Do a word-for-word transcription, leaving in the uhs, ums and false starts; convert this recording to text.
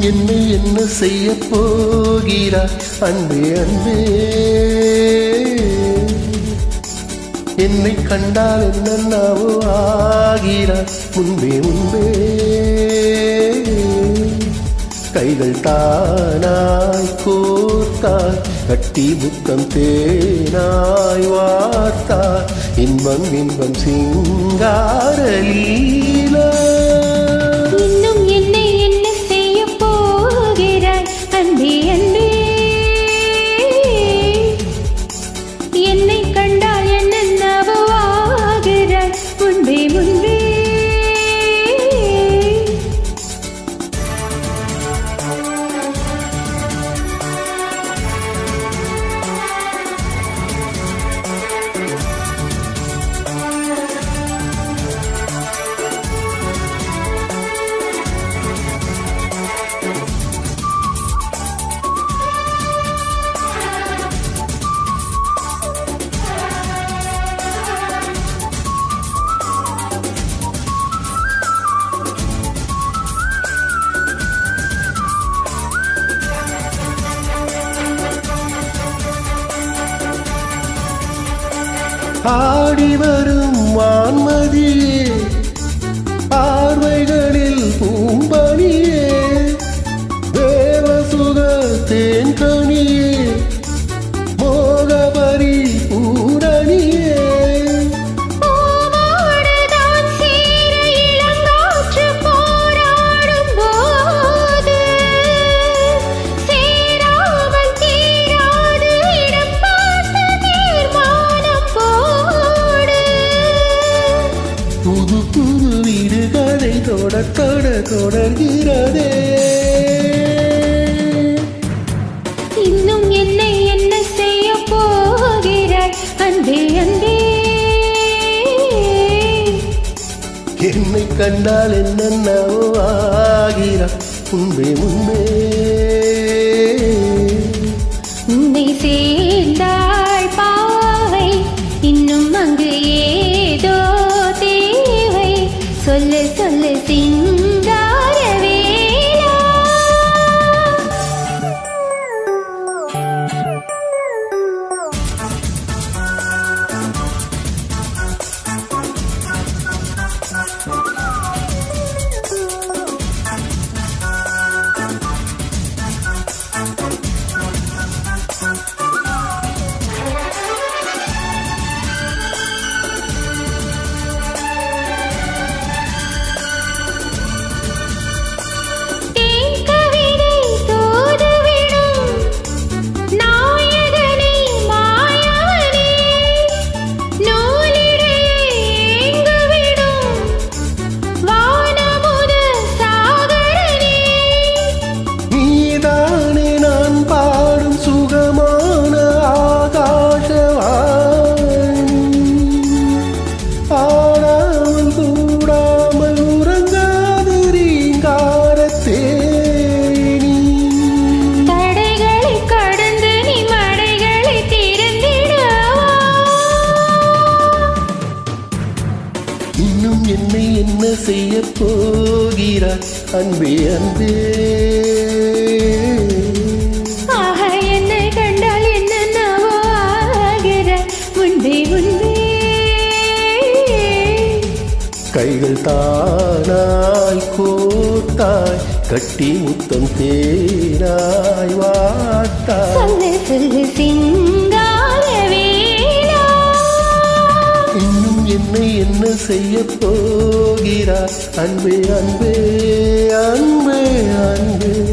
என்னை என்ன செய்ய போகிறாய் அன்பே அன்பே என்னை கண்டால் என்னென்னவோ ஆகிறாய் முன்பே முன்பே கைகள் தானாய் கோர்த்தாய் கட்டி முத்தம் தேனாய் வார்த்தாய் இன்பம் இன்பம் சிங்கார லீலா இன்னும் என்னை என்ன செய்ய போகிறாய் அன்பே அன்பே என்னை கண்டால் என்னென்னவோ ஆகிறாய் முன்பே முன்பே ஆடி வரும் வான்மதியே பார்வைகளில் பூம்பனியே தேவசுக தேன்கனியே மோகபரி பூரணியே புது புது வீடுகளை தொட தொட தொடர்கிறதே இன்னும் என்னை என்ன செய்ய போகிறாய் அன்பே அன்பே என்னை கண்டால் என்னென்னவோ ஆகிறாய் முன்பே முன்பே உன்னை சேர்ந்தாள் பாவை இன்னும் அங்கு ஏதோ தேவை சொல்ல சொல்ல சிங்கார வேலா இன்னும் என்னை என்ன செய்ய போகிறாய் அன்பே அன்பே ஆக என்னை கண்டால் என்னென்னவோ ஆகிறாய் முன்பே முன்பே கைகள் தானாய் கோர்த்தாய் கட்டி முத்தம் தேனாய் வார்த்தாய் சொல்ல சொல்ல சிங்கார வேலா இன்னும் என்னை என்ன செய்ய போகிறாய் அன்பே அன்பே அன்பே அன்பே